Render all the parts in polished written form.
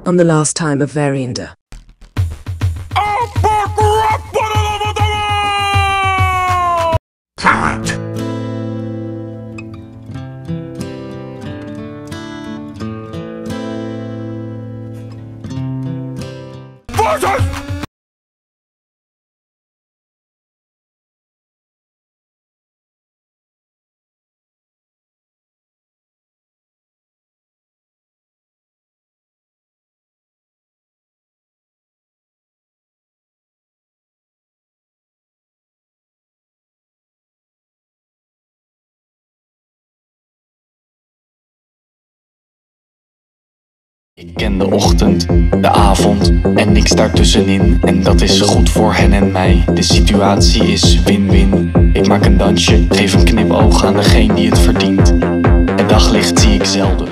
on the last time of Varianda. Ik ken de ochtend, de avond en niks daartussenin. En dat is goed voor hen en mij. De situatie is win-win. Ik maak een dansje, geef een knipoog aan degene die het verdient. Het daglicht zie ik zelden.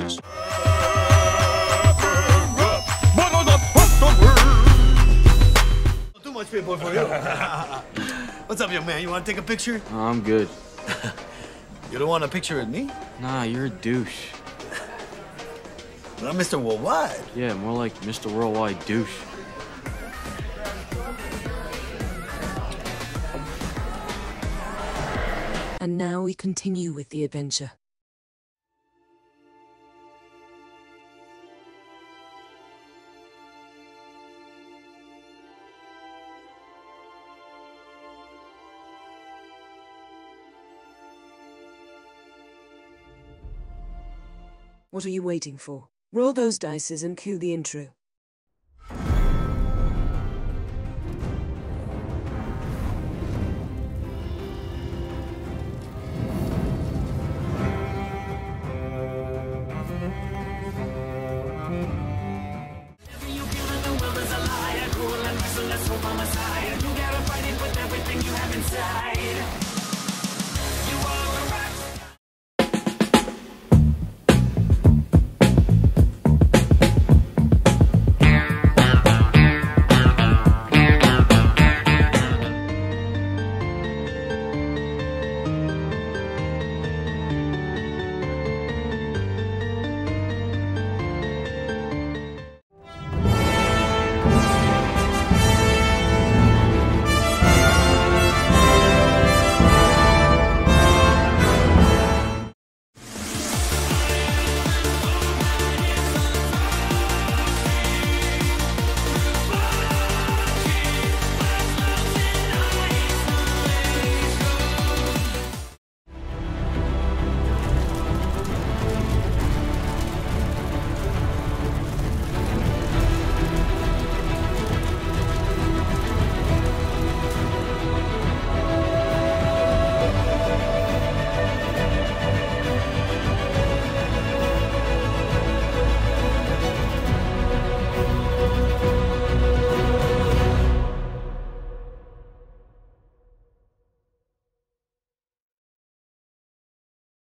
Too much Pitbull for you. What's up, young man? You want to take a picture? Oh, I'm good. You don't want a picture with me? Nah, you're a douche. But I'm Mr. Worldwide. Yeah, more like Mr. Worldwide douche. And now we continue with the adventure. What are you waiting for? Roll those dices and cue the intro.